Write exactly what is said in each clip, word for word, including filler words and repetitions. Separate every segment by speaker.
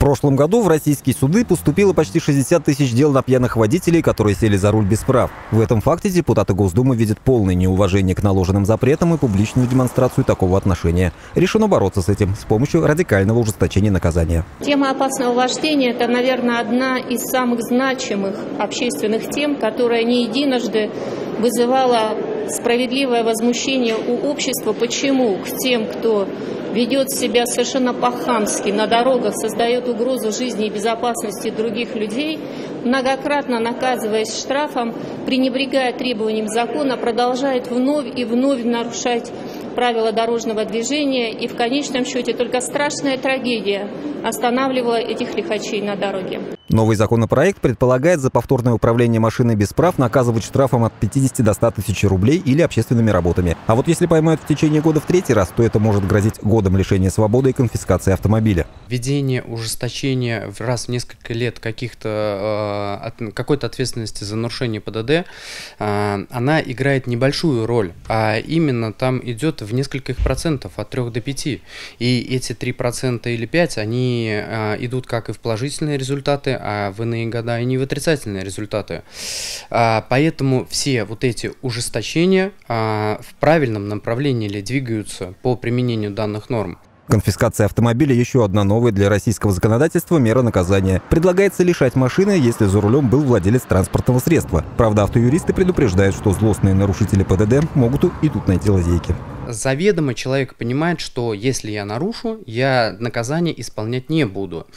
Speaker 1: прошлом году в российские суды поступило почти шестьдесят тысяч дел на пьяных водителей, которые сели за руль без прав. В этом факте депутаты Госдумы видят полное неуважение к наложенным запретам и публичную демонстрацию такого отношения. Решено бороться с этим с помощью радикального ужесточения наказания.
Speaker 2: Тема опасного вождения – это, наверное, одна из самых значимых общественных тем, которая не единожды вызывала справедливое возмущение у общества. Почему? К тем, кто ведет себя совершенно по-хамски на дорогах, создает угрозу жизни и безопасности других людей, многократно наказываясь штрафом, пренебрегая требованиям закона, продолжает вновь и вновь нарушать правила дорожного движения, и в конечном счете только страшная трагедия останавливала этих лихачей на дороге.
Speaker 1: Новый законопроект предполагает за повторное управление машиной без прав наказывать штрафом от пятидесяти до ста тысяч рублей или общественными работами. А вот если поймают в течение года в третий раз, то это может грозить годом лишения свободы и конфискации автомобиля.
Speaker 3: Введение ужесточения в раз в несколько лет каких-то э, какой-то ответственности за нарушение ПДД, э, она играет небольшую роль, а именно там идет в нескольких процентов, от трёх до пяти. И эти три процента или пять, они э, идут как и в положительные результаты, а в иные года и не в отрицательные результаты. А, поэтому все вот эти ужесточения а, в правильном направлении ли двигаются по применению данных норм.
Speaker 1: Конфискация автомобиля – еще одна новая для российского законодательства мера наказания. Предлагается лишать машины, если за рулем был владелец транспортного средства. Правда, автоюристы предупреждают, что злостные нарушители ПДД могут и тут найти лазейки.
Speaker 3: Заведомо человек понимает, что если я нарушу, я наказание исполнять не буду.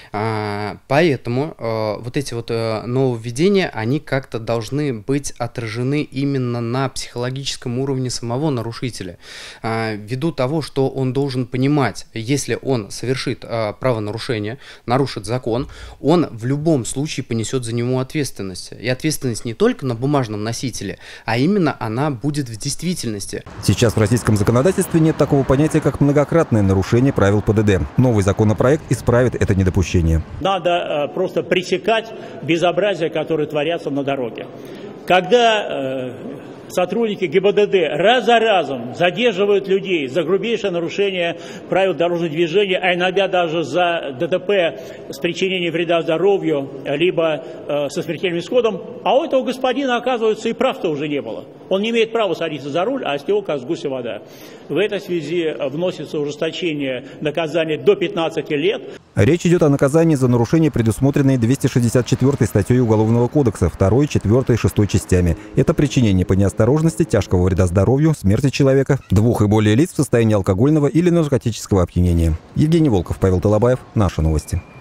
Speaker 3: А, поэтому а, вот эти вот а, нововведения, они как-то должны быть отражены именно на психологическом уровне самого нарушителя. А, ввиду того, что он должен понимать, если он совершит а, правонарушение, нарушит закон, он в любом случае понесет за него ответственность. И ответственность не только на бумажном носителе, а именно она будет в действительности.
Speaker 1: Сейчас в российском В российском законодательстве нет такого понятия, как многократное нарушение правил ПДД. Новый законопроект исправит это недопущение.
Speaker 4: Надо э, просто пресекать безобразия, которые творятся на дороге. Когда э, сотрудники ГИБДД раз за разом задерживают людей за грубейшее нарушение правил дорожного движения, а иногда даже за ДТП с причинением вреда здоровью, либо э, со смертельным исходом, а у этого господина, оказывается, и прав-то уже не было. Он не имеет права садиться за руль, а с него как с гуся вода. В этой связи вносится ужесточение наказания до пятнадцати лет.
Speaker 1: Речь идет о наказании за нарушение, предусмотренной двумястной шестьдесят четвёртой статьей Уголовного кодекса, второй, четвёртой и шестой частями. Это причинение по неосторожности тяжкого вреда здоровью, смерти человека, двух и более лиц в состоянии алкогольного или наркотического опьянения. Евгений Волков, Павел Толобаев. Наши новости.